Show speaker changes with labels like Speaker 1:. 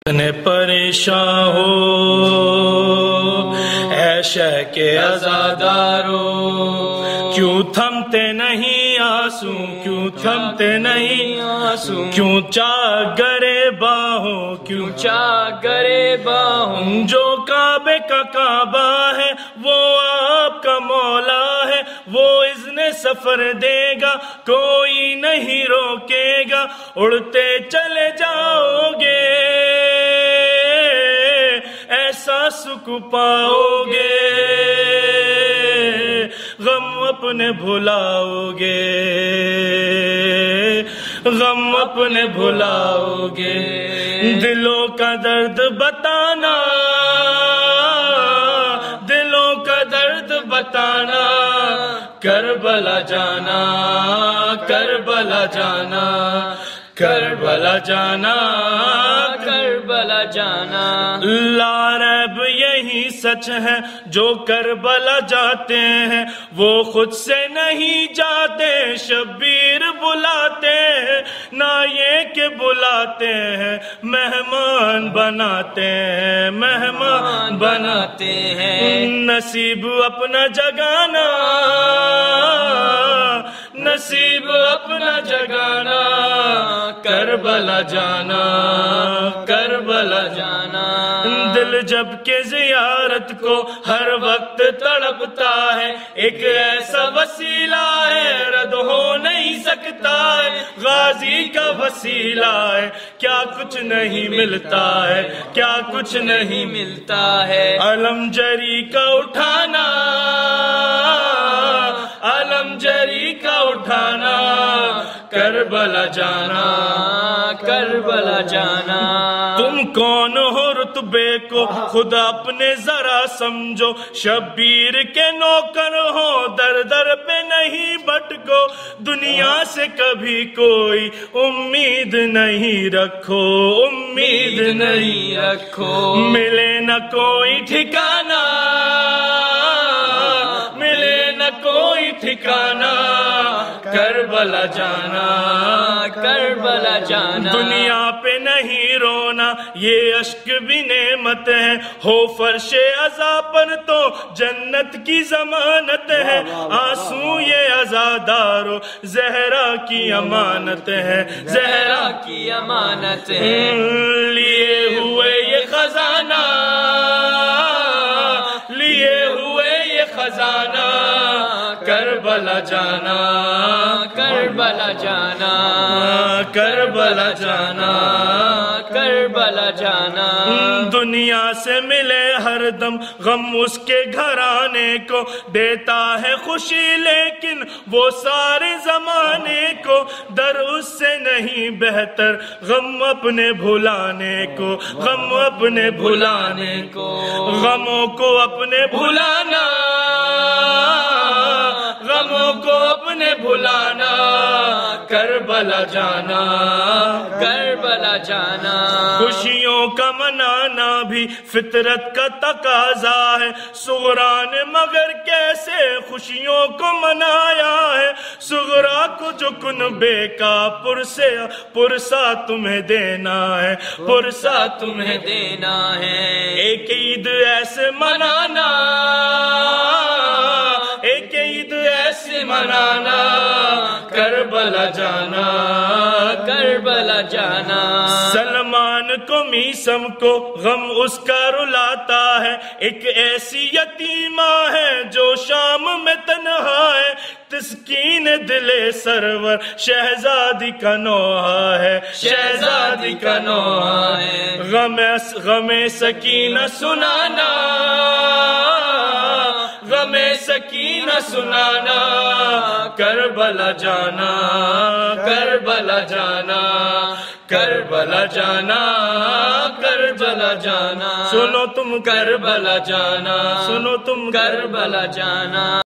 Speaker 1: پریشان ہو اے شیخ عزادارو، کیوں تھمتے نہیں آنسو، کیوں تھمتے نہیں آنسو، کیوں چاگرے باہوں، کیوں چاگرے باہوں، جو کعبے کا کعبہ ہے وہ آپ کا مولا ہے، وہ اذن سفر دے گا کوئی نہیں روکے گا، اڑتے چلے جاؤ گے ایسا سکھ پاؤ گے، غم اپنے بھلاؤ گے، غم اپنے بھلاؤ گے، دلوں کا درد بتانا، دلوں کا درد بتانا، کربلا جانا، کربلا جانا، کربلا جانا، کربلا جانا، لا ریب یہی سچ ہے، جو کربلا جاتے ہیں وہ خود سے نہیں جاتے، شبیر بلاتے ہیں، نہ یہ کہ بلاتے ہیں، مہمان بناتے ہیں، مہمان بناتے ہیں، نصیب اپنا جگانا، نصیب اپنا جگانا، کربلا جانا، کربلا جانا، دل جب کہ زیارت کو ہر وقت تڑپتا ہے، ایک ایسا وسیلہ ہے رد ہو نہیں سکتا ہے، غازی کا وسیلہ ہے، کیا کچھ نہیں ملتا ہے، کیا کچھ نہیں ملتا ہے، علم جری کا اٹھانا، علم جری کا اٹھانا، کربلا جانا، کربلا جانا، تم کون ہو رتبے کو خود اپنے ذرا سمجھو، شبیر کے نوکر ہو در در پہ نہیں بھٹکو، دنیا سے کبھی کوئی امید نہیں رکھو، امید نہیں رکھو، ملے نہ کوئی ٹھکانہ، ملے نہ کوئی ٹھکانہ، کربلا جانا، کربلا جانا، دنیا پہ نہیں رونا یہ اشک بھی نعمت ہے، ہو فرش عزا پر تو جنت کی ضمانت ہے، آنسو یہ عزادارو زہرا کی امانت ہے، زہرا کی امانت ہے، لیے ہوئے یہ خزانہ، لیے ہوئے یہ خزانہ، کربلا جانا، کربلا جانا، کربلا جانا، کربلا جانا، دنیا سے ملے ہر دم غم اس کے گھرانے کو، دیتا ہے خوشی لیکن وہ سارے زمانے کو، در اس سے نہیں بہتر غم اپنے بھلانے کو، غم اپنے بھلانے کو، غموں کو اپنے بھلانا، غموں کو اپنے بھلانا، کربلا جانا، کربلا جانا، خوشیوں کا منانا بھی فطرت کا تقاضا ہے، صغرا نے مگر کیسے خوشیوں کو منایا ہے، صغرا کو جو کنبے کا پرسا تمہیں دینا ہے، پرسا تمہیں دینا ہے، ایک عید ایسے منانا، ایک عید ایسے منانا، کربلا جانا، کربلا جانا، سلمان کو میسم کو غم اس کا رلاتا ہے، ایک ایسی یتیمہ ہے جو شام میں تنہا ہے، تسکین دل سرور شہزادی کا نوحہ ہے، شہزادی کا نوحہ ہے، غم سکینہ سنانا، غم سکینہ سنانا، کربلا جانا، کربلا جانا، کربلا جانا، کربلا جانا، سنو تم کربلا جانا، سنو تم کربلا جانا۔